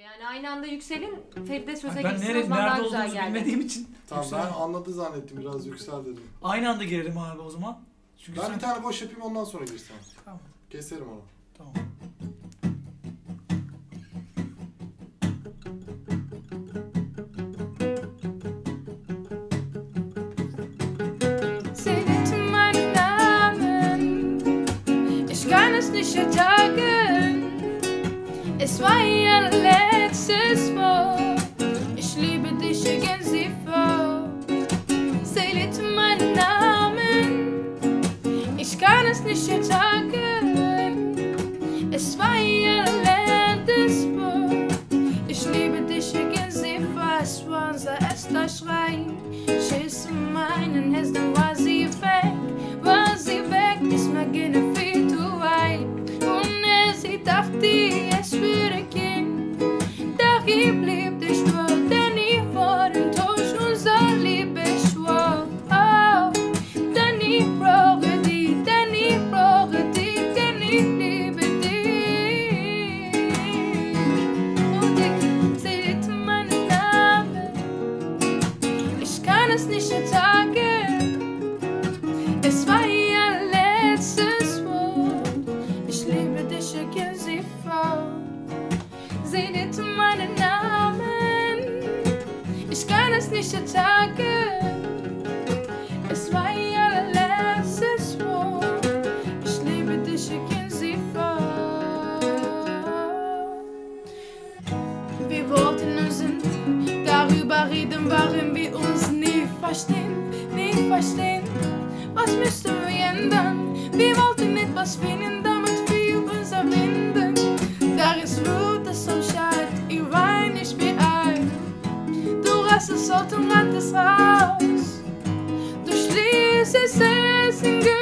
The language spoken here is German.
Yani aynı anda yükselin, Feride söze Ben girsin, o nerede zaman daha güzel olduğumuzu geldi. bilmediğim için. Tamam ben anladı zannettim, biraz yüksel dedim. Aynı anda girelim abi o zaman. Çünkü Ben bir tane boş yapayım, ondan sonra girsen. Tamam. Keserim onu. Tamam. Sie Liegt, meinen Armen. Ich kann es nicht ertragen. Es war ihr letztes Wort. Ich liebe dich, gehen Sie vor. Sie liegt, meinen Armen. Ich kann es nicht ertragen. Es war ihr letztes Wort. Ich liebe dich, gehen Sie vor. Es war unser erster Schrei. Tschüss, meinen Herz, dann war sie weg. War sie weg, diesmal ging es viel zu weit. Und sie dachte, es würde gehen. Doch ich blieb dich vor, denn ich wurde enttäuscht. Unser Liebe schwor. Oh, denn ich brauche dich, denn ich brauche dich, denn ich liebe dich. Und sie liegt meinen Namen. Ich kann es nicht ertragen. Es war ihr letztes Wort. Ich liebe dich, gehen Sie vor. Sie liegt meinen Namen. Ich kann es nicht ertragen. Es war ihr letztes Wort. Ich liebe dich, gehen Sie vor. Wir wollten uns darüber reden, warum wir uns nie verstehen, nie verstehen. Was müssten wir ändern? Wir wollten etwas finden, damit wir uns erwinden. Da ist Wut, das Umscheid, ich weine nicht mehr ein. Du rastest und rannst raus. Du schließt es in